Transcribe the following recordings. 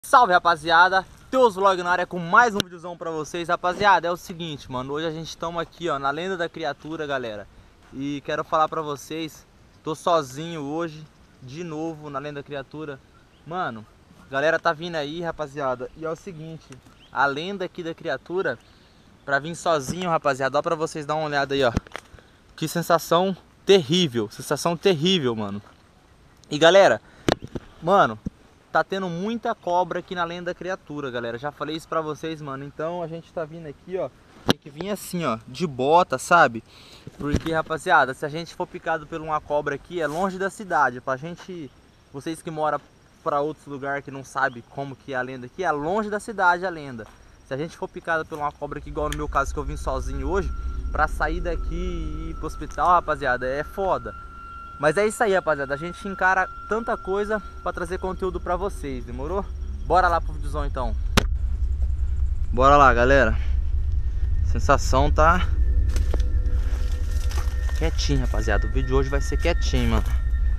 Salve, rapaziada, Teus Vlog na área com mais um videozão pra vocês. Rapaziada, é o seguinte, mano, hoje a gente estamos aqui, ó, na Lenda da Criatura, galera. E quero falar pra vocês, tô sozinho hoje, de novo, na Lenda da Criatura. Mano, galera tá vindo aí, rapaziada. E é o seguinte, a lenda aqui da criatura, pra vir sozinho, rapaziada, ó, pra vocês dar uma olhada aí, ó. Que sensação terrível, mano. E galera, mano, tá tendo muita cobra aqui na Lenda da Criatura, galera. Já falei isso pra vocês, mano. Então a gente tá vindo aqui, ó. Tem que vir assim, ó, de bota, sabe? Porque, rapaziada, se a gente for picado por uma cobra aqui, é longe da cidade. Pra gente, vocês que moram pra outros lugares que não sabem como que é a lenda aqui, é longe da cidade a lenda. Se a gente for picado por uma cobra aqui, igual no meu caso que eu vim sozinho hoje, pra sair daqui e ir pro hospital, rapaziada, é foda. Mas é isso aí, rapaziada, a gente encara tanta coisa pra trazer conteúdo pra vocês, demorou? Bora lá pro videozão então. Bora lá, galera. A sensação tá quietinho, rapaziada. O vídeo de hoje vai ser quietinho, mano.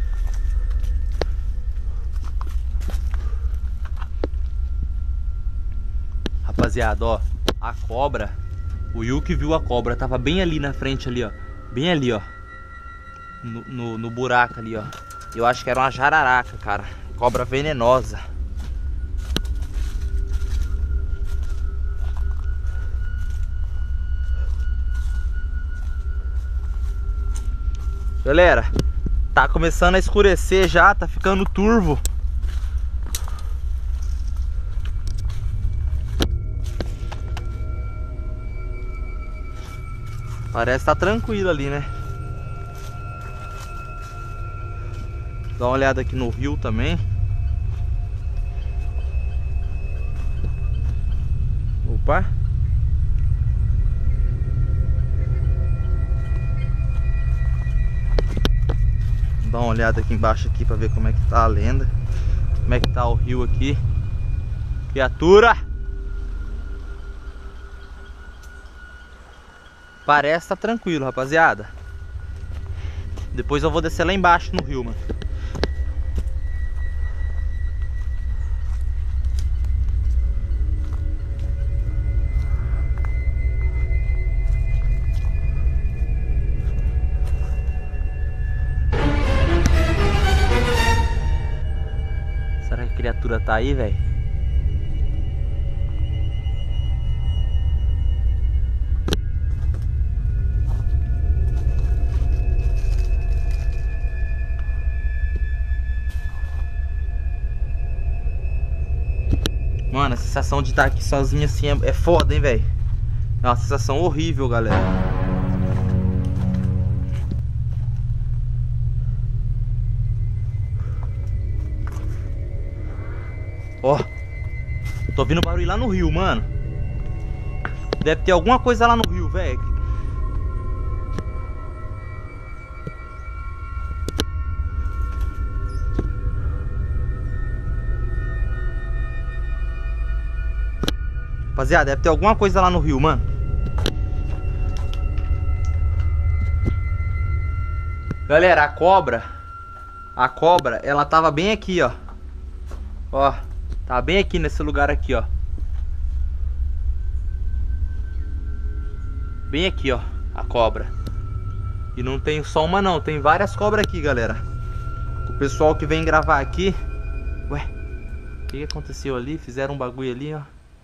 Rapaziada, ó, a cobra, o Yuki viu a cobra, tava bem ali na frente ali, ó. Bem ali, ó. No buraco ali, ó. Eu acho que era uma jararaca, cara. Cobra venenosa. Galera, tá começando a escurecer já, tá ficando turvo. Parece que tá tranquilo ali, né? Dá uma olhada aqui no rio também. Opa! Dá uma olhada aqui embaixo aqui pra ver como é que tá a lenda. Como é que tá o rio aqui. Criatura! Parece que tá tranquilo, rapaziada. Depois eu vou descer lá embaixo no rio, mano. Será que a criatura tá aí, velho? Mano, a sensação de estar aqui sozinho assim é foda, hein, velho? É uma sensação horrível, galera. Ó, tô ouvindo barulho lá no rio, mano. Deve ter alguma coisa lá no rio, velho. Rapaziada, deve ter alguma coisa lá no rio, mano. Galera, a cobra, ela tava bem aqui, ó. Ó, tava bem aqui nesse lugar aqui, ó. Bem aqui, ó, a cobra. E não tem só uma não, tem várias cobras aqui, galera. O pessoal que vem gravar aqui. Ué, o que aconteceu ali? Fizeram um bagulho ali, ó.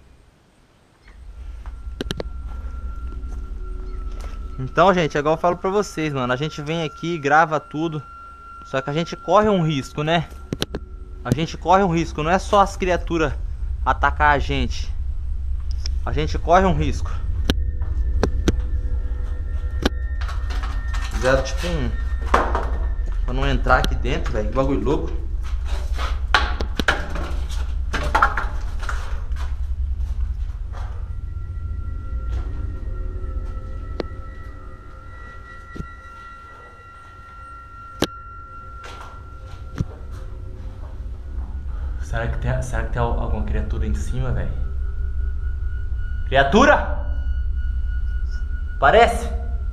Então, gente, é igual eu falo pra vocês, mano. A gente vem aqui, grava tudo. Só que a gente corre um risco, né? A gente corre um risco. Não é só as criaturas atacar a gente. A gente corre um risco. Fizeram tipo um... pra não entrar aqui dentro, velho. Que bagulho louco. Será que tem alguma criatura em cima, velho? Criatura? Parece?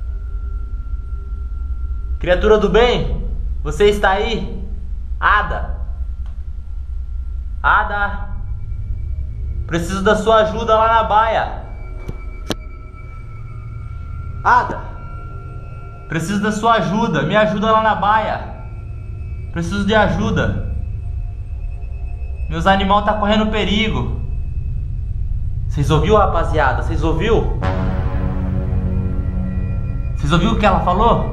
Criatura do bem? Você está aí? Ada? Ada? Preciso da sua ajuda lá na baia. Ada, preciso da sua ajuda. Me ajuda lá na baia. Preciso de ajuda. Meus animais tá correndo perigo. Vocês ouviram, rapaziada? Vocês ouviram? Vocês ouviram o que ela falou?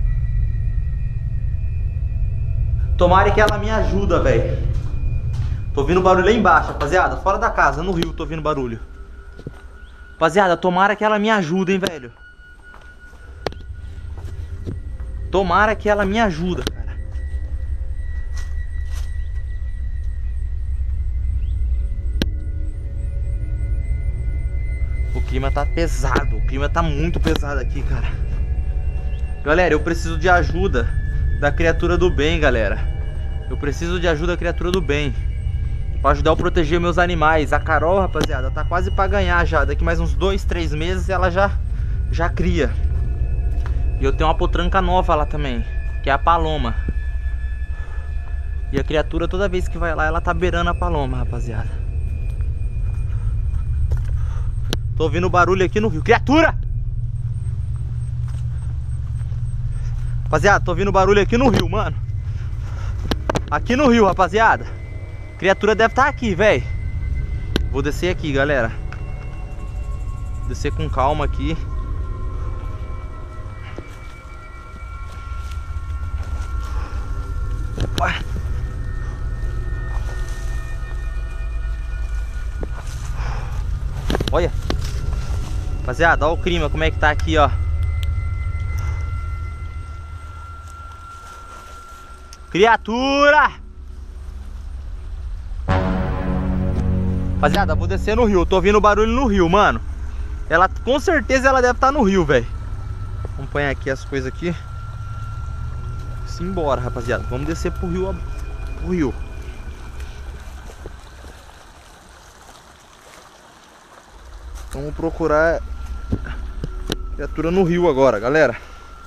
Tomara que ela me ajuda, velho. Tô ouvindo barulho lá embaixo, rapaziada. Fora da casa, no rio, tô ouvindo barulho. Rapaziada, tomara que ela me ajuda, hein, velho. Tomara que ela me ajuda, cara. O clima tá pesado. O clima tá muito pesado aqui, cara. Galera, eu preciso de ajuda da criatura do bem, galera. Eu preciso de ajuda da criatura do bem pra ajudar a proteger meus animais. A Carol, rapaziada, tá quase pra ganhar já. Daqui mais uns 2, 3 meses ela já cria. E eu tenho uma potranca nova lá também, que é a Paloma. E a criatura, toda vez que vai lá, ela tá beirando a Paloma, rapaziada. Tô ouvindo barulho aqui no rio. Criatura! Rapaziada, tô ouvindo barulho aqui no rio, mano. Aqui no rio, rapaziada. A criatura deve estar aqui, velho. Vou descer aqui, galera. Vou descer com calma aqui. Olha. Rapaziada, olha o clima, como é que tá aqui, ó. Criatura! Rapaziada, vou descer no rio. Eu tô ouvindo barulho no rio, mano. Ela, com certeza, ela deve estar no rio, velho. Vamos pôr aqui as coisas aqui. Simbora, rapaziada. Vamos descer pro rio. Vamos procurar criatura no rio agora, galera.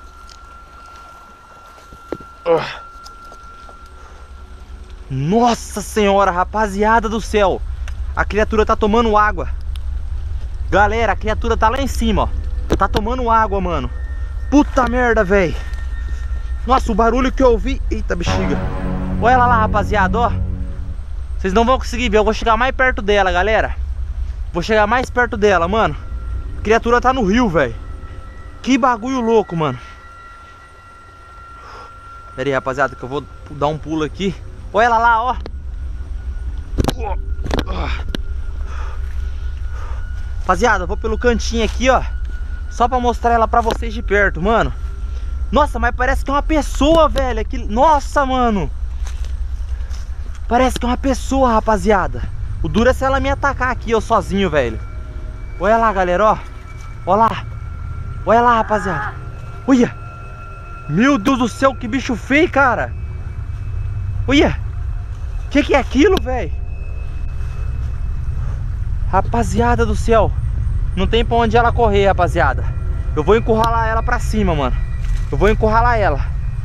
Nossa senhora, rapaziada do céu. A criatura tá tomando água. Galera, a criatura tá lá em cima, ó. Tá tomando água, mano. Puta merda, velho. Nossa, o barulho que eu ouvi. Eita, bexiga. Olha ela lá, rapaziada, ó. Vocês não vão conseguir ver. Eu vou chegar mais perto dela, galera. Vou chegar mais perto dela, mano. A criatura tá no rio, velho. Que bagulho louco, mano. Pera aí, rapaziada, que eu vou dar um pulo aqui. Olha ela lá, ó. Rapaziada, eu vou pelo cantinho aqui, ó. Só pra mostrar ela pra vocês de perto, mano. Nossa, mas parece que é uma pessoa, velho. Aqui... Nossa, mano. Parece que é uma pessoa, rapaziada. O duro é se ela me atacar aqui, eu sozinho, velho. Olha lá, galera, ó. Olha lá. Olha lá, rapaziada. Olha. Meu Deus do céu, que bicho feio, cara. Olha. Que é aquilo, velho? Rapaziada do céu. Não tem pra onde ela correr, rapaziada. Eu vou encurralar ela pra cima, mano. Eu vou encurralar ela.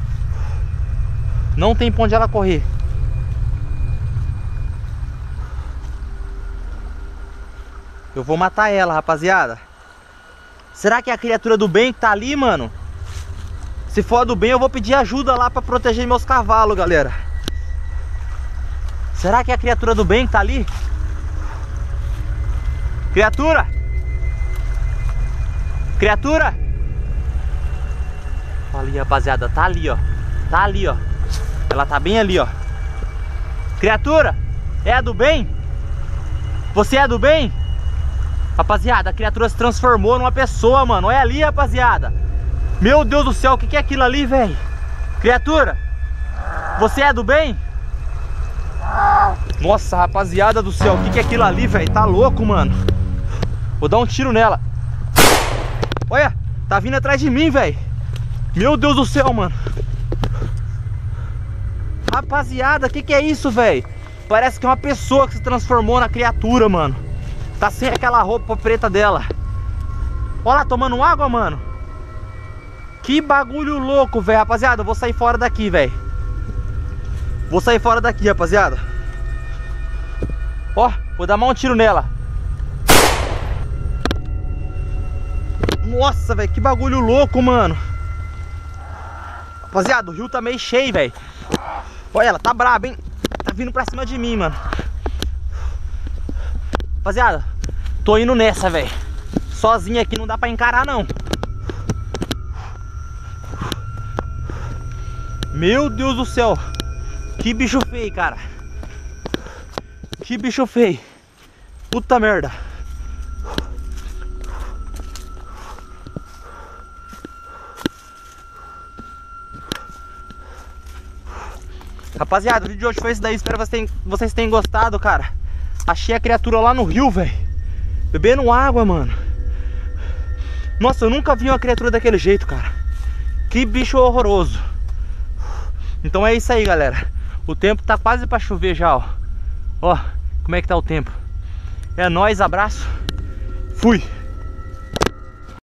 Não tem pra onde ela correr. Eu vou matar ela, rapaziada. Será que é a criatura do bem que tá ali, mano? Se for a do bem, eu vou pedir ajuda lá pra proteger meus cavalos, galera. Será que é a criatura do bem que tá ali? Criatura! Criatura! Olha ali, rapaziada. Tá ali, ó. Tá ali, ó. Ela tá bem ali, ó. Criatura! É a do bem? Você é do bem? Rapaziada, a criatura se transformou numa pessoa, mano. Olha ali, rapaziada. Meu Deus do céu, o que é aquilo ali, velho? Criatura, você é do bem? Nossa, rapaziada do céu, o que é aquilo ali, velho? Tá louco, mano. Vou dar um tiro nela. Olha, tá vindo atrás de mim, velho. Meu Deus do céu, mano. Rapaziada, o que é isso, velho? Parece que é uma pessoa que se transformou na criatura, mano. Tá sem aquela roupa preta dela. Olha lá, tomando água, mano. Que bagulho louco, velho. Rapaziada, eu vou sair fora daqui, velho. Vou sair fora daqui, rapaziada. Ó, vou dar mais um tiro nela. Nossa, velho, que bagulho louco, mano. Rapaziada, o rio tá meio cheio, velho. Olha, ela tá braba, hein? Tá vindo pra cima de mim, mano. Rapaziada, tô indo nessa, velho. Sozinho aqui não dá pra encarar, não. Meu Deus do céu. Que bicho feio, cara. Que bicho feio. Puta merda. Rapaziada, o vídeo de hoje foi esse daí. Espero que vocês tenham gostado, cara. Achei a criatura lá no rio, velho. Bebendo água, mano. Nossa, eu nunca vi uma criatura daquele jeito, cara. Que bicho horroroso. Então é isso aí, galera. O tempo tá quase pra chover já, ó. Ó, como é que tá o tempo. É nóis, abraço. Fui.